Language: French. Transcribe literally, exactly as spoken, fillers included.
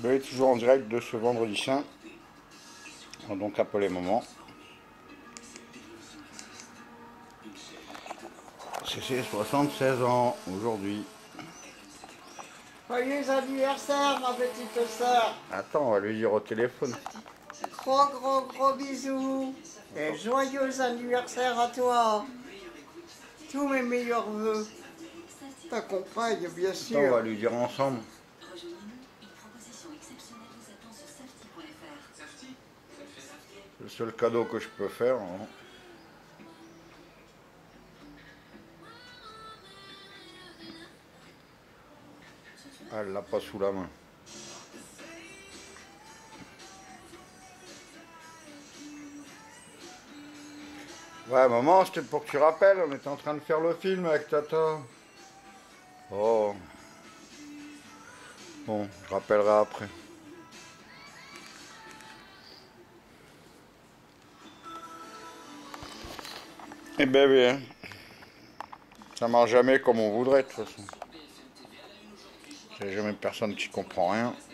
Vous êtes toujours en direct de ce vendredi saint. On va donc appeler maman. C'est ses soixante-seize ans aujourd'hui. Joyeux anniversaire, ma petite sœur. Attends, on va lui dire au téléphone. Gros, gros, gros bisous. Et joyeux anniversaire à toi. Tous mes meilleurs voeux. Ta compagne, bien sûr. Attends, on va lui dire ensemble. C'est le seul cadeau que je peux faire. Hein. Ah, elle l'a pas sous la main. Ouais, maman, c'était pour que tu rappelles, on était en train de faire le film avec Tata. Oh. Bon, je rappellerai après. Eh ben bien. Ça marche jamais comme on voudrait, de toute façon. Il n'y a jamais personne qui comprend rien.